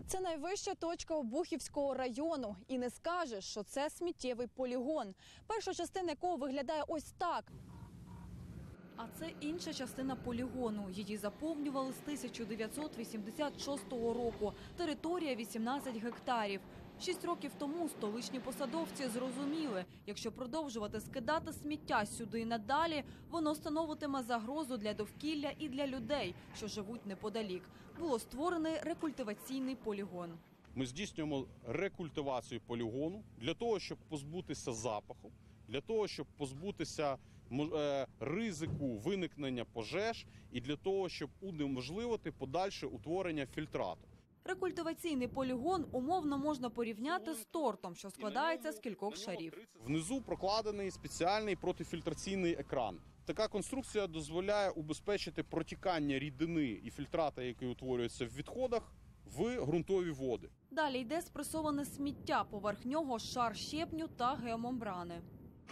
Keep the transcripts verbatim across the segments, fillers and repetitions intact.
Це найвища точка Обухівського району. І не скажеш, що це сміттєвий полігон. Перша частина якого виглядає ось так. А це інша частина полігону. Її заповнювали з тисяча дев'ятсот вісімдесят шостого року. Територія вісімнадцять гектарів. Шість років тому столичні посадовці зрозуміли, якщо продовжувати скидати сміття сюди і надалі, воно становитиме загрозу для довкілля і для людей, що живуть неподалік. Було створений рекультиваційний полігон. Ми здійснюємо рекультивацію полігону для того, щоб позбутися запаху, для того, щоб позбутися ризику виникнення пожеж і для того, щоб унеможливити подальше утворення фільтрату. Рекультиваційний полігон умовно можна порівняти з тортом, що складається з кількох шарів. Внизу прокладений спеціальний протифільтраційний екран. Така конструкція дозволяє убезпечити протікання рідини і фільтрата, який утворюється в відходах, в ґрунтові води. Далі йде спресоване сміття, поверх нього шар щебню та геомембрани.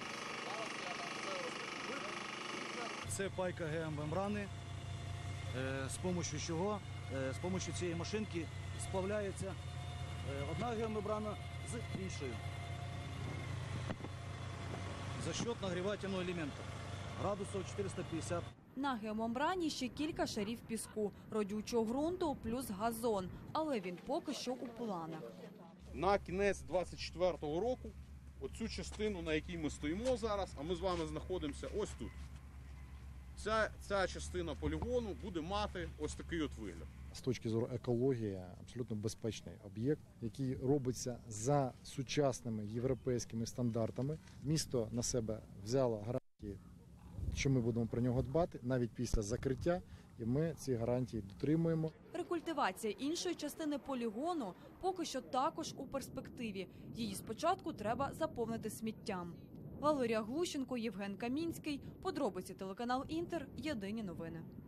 Це пайка геомембрани, з допомогою чого, з допомогою цієї машинки сплавляється одна геомембрана з іншою за счет нагрівательного елементу градусів чотириста п'ятдесят. На геомембрані ще кілька шарів піску, родючого ґрунту плюс газон, але він поки що у планах. На кінець двадцять четвертого року оцю частину, на якій ми стоїмо зараз, а ми з вами знаходимося ось тут, ця, ця частина полігону буде мати ось такий от вигляд. З точки зору екології абсолютно безпечний об'єкт, який робиться за сучасними європейськими стандартами. Місто на себе взяло гарантії, що ми будемо про нього дбати навіть після закриття, і ми ці гарантії дотримуємо. Рекультивація іншої частини полігону поки що також у перспективі. Її спочатку треба заповнити сміттям. Валерія Глущенко, Євген Камінський. Подробиці телеканал Інтер. Єдині новини.